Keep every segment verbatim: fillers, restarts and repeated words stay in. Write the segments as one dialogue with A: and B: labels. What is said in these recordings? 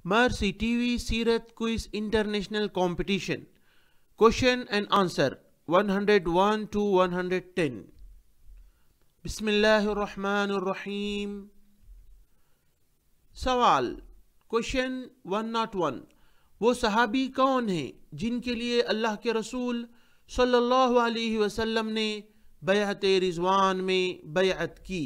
A: Mercy T V Seerat Quiz International Competition. Question and answer one hundred one to one hundred ten. Bismillahir Rahmanir Rahim. सवाल question one oh one. वो सहाबी कौन हैं जिनके लिए अल्लाह के रसूल सल्लल्लाहु अलैहि वसल्लम ने बैअत रिजवान में बैअत की?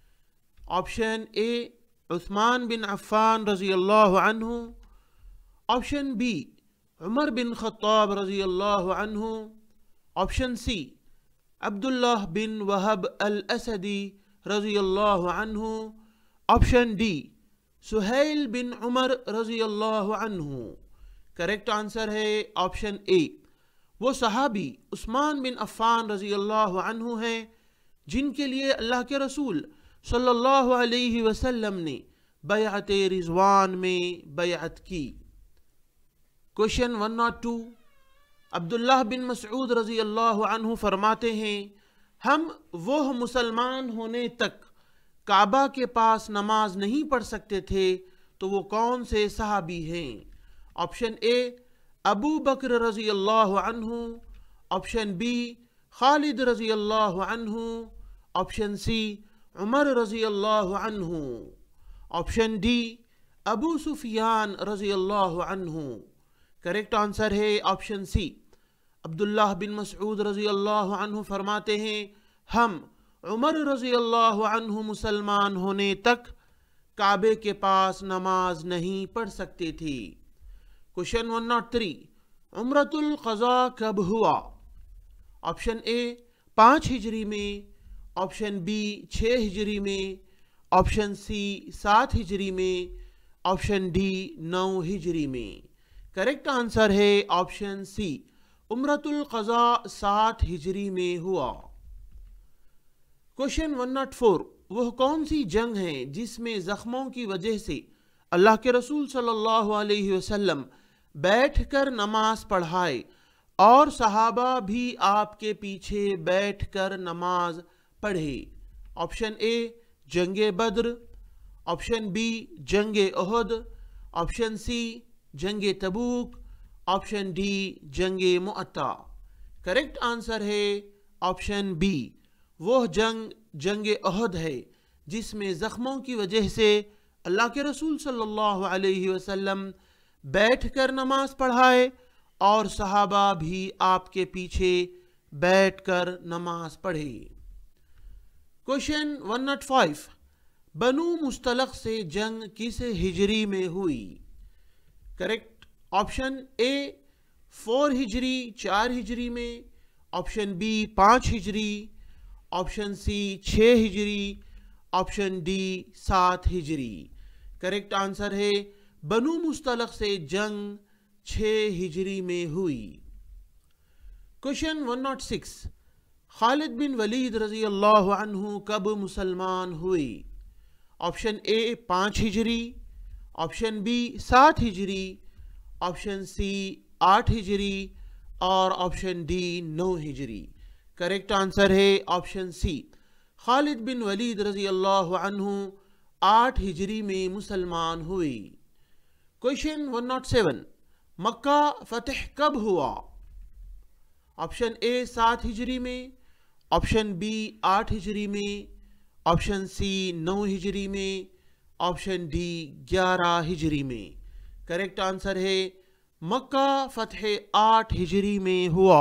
A: ऑप्शन ए उस्मान बिन अफ़्फ़ान रज़ी अल्लाहु अन्हु, ऑप्शन बी उमर बिन ख़त्ताब रज़ी अल्लाहु अन्हु, ऑप्शन सी अब्दुल्लाह बिन वहब अल असदी रज़ी अल्लाहु अन्हु, ऑप्शन डी सुहैल बिन उमर रज़ी अल्लाहु अन्हु। करेक्ट आंसर है ऑप्शन ए। वो सहाबी उस्मान बिन अफ़्फ़ान रज़ी अल्लाहु अन्हु हैं जिनके लिए अल्लाह के रसूल सल्लल्लाहु अलैहि वसल्लम ने बैअत रिजवान में बैअत की। Question one oh two. अब्दुल्लाह बिन मसऊद रज़ी अल्लाहु अन्हु फरमाते हैं, हम वो मुसलमान होने तक काबा के पास नमाज नहीं पढ़ सकते थे, तो वो कौन से सहाबी हैं? ऑप्शन ए अबू बकर रज़ी अल्लाहु अन्हु, ऑप्शन बी खालिद रज़ी अल्लाहु अन्हु, ऑप्शन सी उमर रज़ी अल्लाहु अन्हु, ऑप्शन डी अबू सुफियान रज़ी अल्लाहु अन्हु। करेक्ट आंसर है ऑप्शन सी। अब्दुल्लाह बिन मसऊद रज़ी अल्लाहु अन्हु फरमाते हैं, हम उमर रज़ी अल्लाहु अन्हु मुसलमान होने तक काबे के पास नमाज नहीं पढ़ सकते थे। Question one oh three. उम्रतुल क़ज़ा कब हुआ? ऑप्शन ए पाँच हिजरी में, ऑप्शन बी छः हिजरी में, ऑप्शन सी सात हिजरी में, ऑप्शन डी नौ हिजरी में। करेक्ट आंसर है ऑप्शन सी, उम्रतुल क़ज़ा सात हिजरी में हुआ। Question one oh four. वह कौन सी जंग है जिसमें जख्मों की वजह से अल्लाह के रसूल सल्लल्लाहु अलैहि वसल्लम बैठकर नमाज पढ़ाए और सहाबा भी आपके पीछे बैठकर नमाज पढ़े? ऑप्शन ए जंगे बद्र, ऑप्शन बी जंगे उहद, ऑप्शन सी जंगे तबूक, ऑप्शन डी जंगे मुअत्ता। करेक्ट आंसर है ऑप्शन बी। वह जंग जंगे उहद है जिसमें ज़ख्मों की वजह से अल्लाह के रसूल सल्लल्लाहु अलैहि वसल्लम बैठकर नमाज पढ़ाए और सहाबा भी आपके पीछे बैठकर नमाज पढ़े। Question one oh five. बनु मुस्तलक से जंग किस हिजरी में हुई? करेक्ट ऑप्शन ए फोर हिजरी चार हिजरी में, ऑप्शन बी पाँच हिजरी, ऑप्शन सी छः हिजरी, ऑप्शन डी सात हिजरी। करेक्ट आंसर है बनु मुस्तलक से जंग छः हिजरी में हुई। Question one oh six. खालिद बिन वलीद रज़ी अल्लाहु अन्हु कब मुसलमान हुए? ऑप्शन ए पाँच हिजरी, ऑप्शन बी सात हिजरी, ऑप्शन सी आठ हिजरी और ऑप्शन डी नौ हिजरी। करेक्ट आंसर है ऑप्शन सी। खालिद बिन वलीद रज़ी अल्लाहु अन्हु आठ हिजरी में मुसलमान हुए। Question one oh seven. मक्का फतह कब हुआ? ऑप्शन ए सात हिजरी में, ऑप्शन बी आठ हिजरी में, ऑप्शन सी नौ हिजरी में, ऑप्शन डी ग्यारह हिजरी में। करेक्ट आंसर है मक्का फतह आठ हिजरी में हुआ।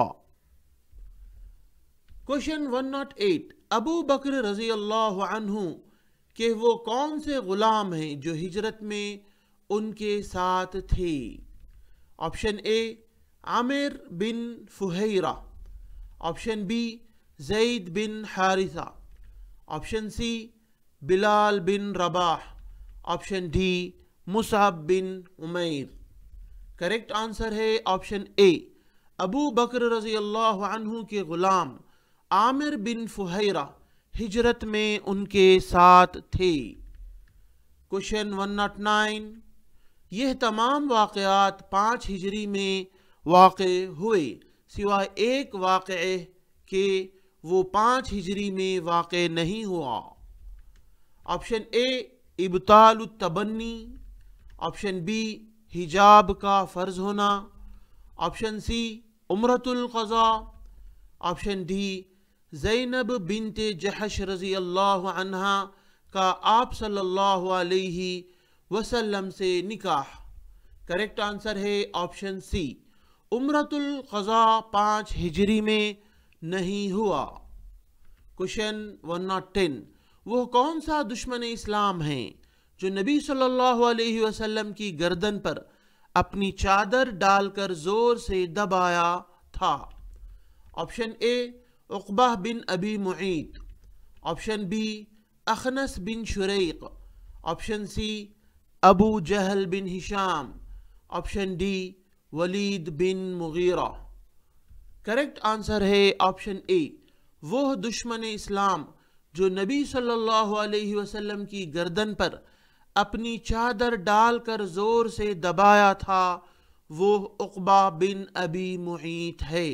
A: Question one oh eight. अबू बकर रज़ी अल्लाहु अन्हु के वो कौन से गुलाम हैं जो हिजरत में उनके साथ थे? ऑप्शन ए आमिर बिन फुहैरा, ऑप्शन बी ज़ैद बिन हारिसा, ऑप्शन सी बिलाल बिन रबाह, ऑप्शन डी मुसअब बिन उमैर। करेक्ट आंसर है ऑप्शन ए। अबू बकर रज़ी अल्लाहु अन्हु के गुलाम आमिर बिन फुहैरा हिजरत में उनके साथ थे। Question one oh nine. यह तमाम वाक़यात पाँच हिजरी में वाक़े हुए सिवाय एक वाक़े के वो पाँच हिजरी में वाक़े नहीं हुआ। ऑप्शन ए इब्तालुत तबन्नी, آپشن بی حجاب کا فرض ہونا، آپشن سی عمرۃ القضاء، آپشن ڈی زینب بنت جحش رضی اللہ عنہا کا آپ صلی اللہ علیہ وسلم سے نکاح۔ کریکٹ آنسر ہے آپشن سی، عمرۃ القضاء پانچ ہجری میں نہیں ہوا۔ کوشچن ون ناٹ ٹین، وہ کون سا دشمن اسلام ہے جو نبی صلی اللہ علیہ وسلم کی گردن پر اپنی چادر ڈال کر زور سے دبایا تھا؟ آپشن اے عقبہ بن ابی معیط، آپشن بی اخنس بن شریق، آپشن سی ابو جہل بن ہشام، آپشن ڈی ولید بن مغیرہ۔ کریکٹ آنسر ہے آپشن اے، وہ دشمن اسلام جو نبی صلی اللہ علیہ وسلم کی گردن پر اپنی چادر ڈال کر زور سے دبایا تھا، وہ عقبہ بن ابی معیط ہے۔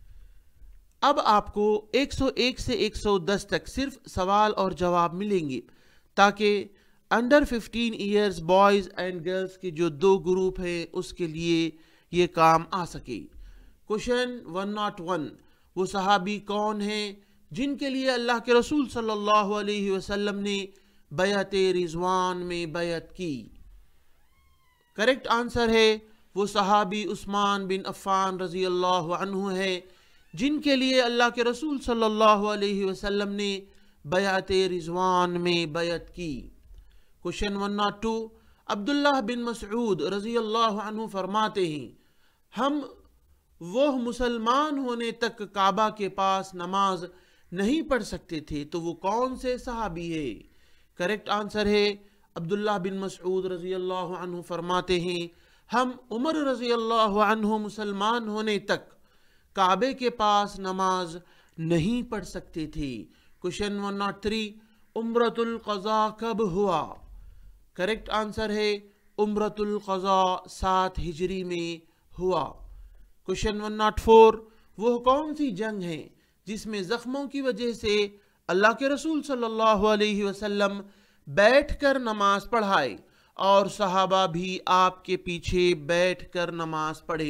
A: اب آپ کو ایک سو ایک سے ایک سو دس تک صرف سوال اور جواب ملیں گے تاکہ under fifteen years boys and girls کے جو دو گروپ ہیں اس کے لیے یہ کام آ سکے۔ کوشچن ون ناٹ ون، وہ صحابی کون ہیں جن کے لیے اللہ کے رسول صلی اللہ علیہ وسلم نے بیعت رضوان میں بیعت کی؟ کریکٹ آنسر ہے وہ صحابی عثمان بن عفان رضی اللہ عنہ ہے جن کے لیے اللہ کے رسول صلی اللہ علیہ وسلم نے بیعت رضوان میں بیعت کی۔ کوشچن ون ناٹ ٹو، عبداللہ بن مسعود رضی اللہ عنہ فرماتے ہیں ہم وہ مسلمان ہونے تک کعبہ کے پاس نماز نہیں پڑھ سکتے تھے، تو وہ کون سے صحابی ہے؟ کریکٹ آنسر ہے عبداللہ بن مسعود رضی اللہ عنہ فرماتے ہیں ہم عمر رضی اللہ عنہ مسلمان ہونے تک کعبے کے پاس نماز نہیں پڑھ سکتے تھے۔ کوشچن ون ناٹ تھری، عمرۃ القضاء کب ہوا؟ کریکٹ آنسر ہے عمرۃ القضاء سات ہجری میں ہوا۔ کوشچن ون ناٹ فور، وہ کون سی جنگ ہے جس میں زخموں کی وجہ سے اللہ کے رسول صلی اللہ علیہ وسلم بیٹھ کر نماز پڑھائے اور صحابہ بھی آپ کے پیچھے بیٹھ کر نماز پڑھے؟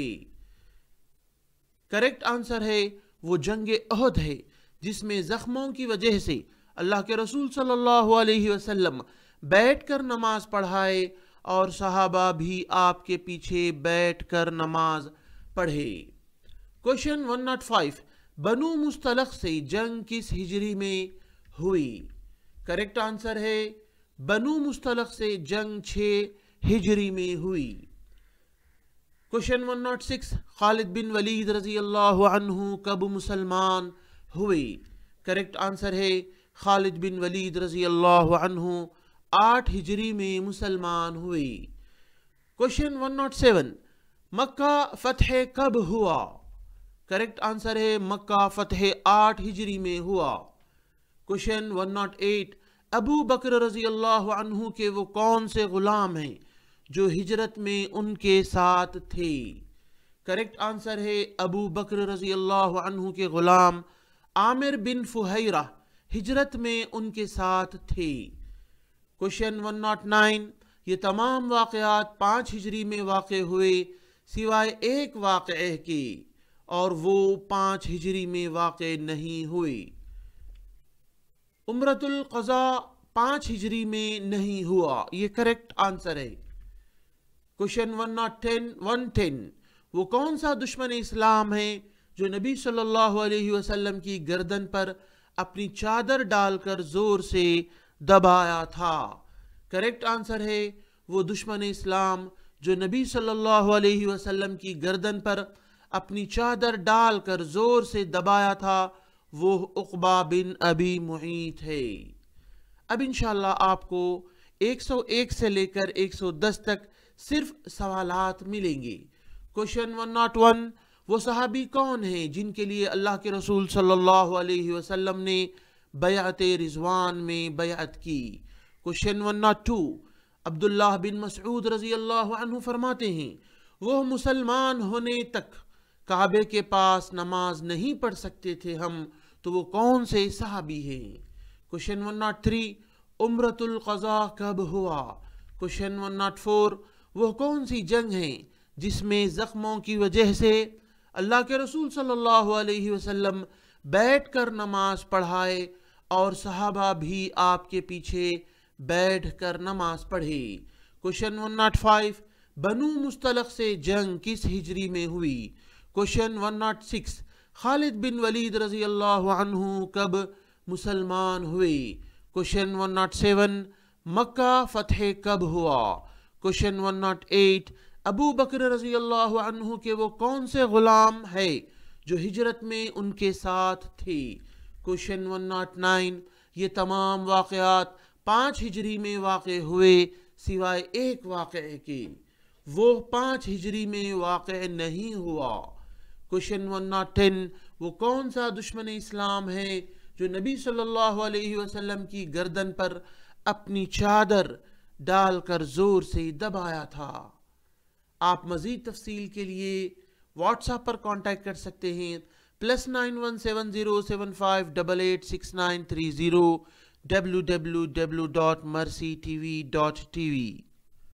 A: کریکٹ آنسر ہے وہ جنگ احد ہے جس میں زخموں کی وجہ سے اللہ کے رسول صلی اللہ علیہ وسلم بیٹھ کر نماز پڑھائے اور صحابہ بھی آپ کے پیچھے بیٹھ کر نماز پڑھے۔ کوشچن ون ناٹ فائیو، بنو مستلق سے جنگ کس ہجری میں ہوئی؟ کریکٹ آنسر ہے بنو مستلق سے جنگ چھ ہجری میں ہوئی۔ کوشچن ون ناٹ سکس، خالد بن ولید رضی اللہ عنہ کب مسلمان ہوئے؟ کریکٹ آنسر ہے خالد بن ولید رضی اللہ عنہ آٹھ ہجری میں مسلمان ہوئے۔ کوشچن ون ناٹ سیون، مکہ فتح کب ہوا؟ کریکٹ آنسر ہے مکہ فتح آٹھ ہجری میں ہوا۔ کوشچن ون ناٹ ایٹ، ابو بکر رضی اللہ عنہ کے وہ کون سے غلام ہیں جو ہجرت میں ان کے ساتھ تھے؟ کریکٹ آنسر ہے ابو بکر رضی اللہ عنہ کے غلام عامر بن فہیرہ ہجرت میں ان کے ساتھ تھے۔ کوشچن ون ناٹ نائن، یہ تمام واقعات پانچ ہجری میں واقع ہوئے سوائے ایک واقعے کے، اور وہ پانچ ہجری میں واقع نہیں ہوئے۔ عمرۃ القضاء پانچ ہجری میں نہیں ہوا، یہ کریکٹ آنسر ہے۔ Question one nought ten one ten, وہ کون سا دشمن اسلام ہے جو نبی صلی اللہ علیہ وسلم کی گردن پر اپنی چادر ڈال کر زور سے دبایا تھا؟ کریکٹ آنسر ہے وہ دشمن اسلام جو نبی صلی اللہ علیہ وسلم کی گردن پر اپنی چادر ڈال کر زور سے دبایا تھا، وہ عقبہ بن ابی معیط ہے۔ اب انشاءاللہ آپ کو ایک سو ایک سے لے کر ایک سو دس تک صرف سوالات ملیں گے۔ کوشچن ون ناٹ ون، وہ صحابی کون ہیں جن کے لیے اللہ کے رسول صلی اللہ علیہ وسلم نے بیعت رضوان میں بیعت کی؟ کوشچن ون ناٹ ٹو، عبداللہ بن مسعود رضی اللہ عنہ فرماتے ہیں وہ مسلمان ہونے تک کعبے کے پاس نماز نہیں پڑھ سکتے تھے ہم، تو وہ کون سے صحابی ہیں؟ کوشچن ون ناٹ تھری، عمرۃ القضاء کب ہوا؟ کوشچن ون ناٹ فور، وہ کون سی جنگ ہے جس میں زخموں کی وجہ سے اللہ کے رسول صلی اللہ علیہ وسلم بیٹھ کر نماز پڑھائے اور صحابہ بھی آپ کے پیچھے بیٹھ کر نماز پڑھی؟ کوشچن ون ناٹ فائیو، بنو مستلق سے جنگ کس ہجری میں ہوئی؟ کوشچن ون ناٹ سکس، خالد بن ولید رضی اللہ عنہ کب مسلمان ہوئے؟ کوشچن ون ناٹ سیون، مکہ فتح کب ہوا؟ کوشچن ون ناٹ ایٹ، ابو بکر رضی اللہ عنہ کے وہ کون سے غلام ہے جو ہجرت میں ان کے ساتھ تھے؟ کوشچن ون ناٹ نائن، یہ تمام واقعات پانچ ہجری میں واقع ہوئے سوائے ایک واقعے کے، وہ پانچ ہجری میں واقع نہیں ہوا۔ کوشچن ون ناٹ ٹین، وہ کون سا دشمن اسلام ہے جو نبی صلی اللہ علیہ وسلم کی گردن پر اپنی چادر ڈال کر زور سے دبایا تھا؟ آپ مزید تفصیل کے لیے واٹس ایپ پر کانٹیکٹ کر سکتے ہیں، plus nine one seven zero seven five double eight six nine three zero, W W W dot mercy T V dot T وی۔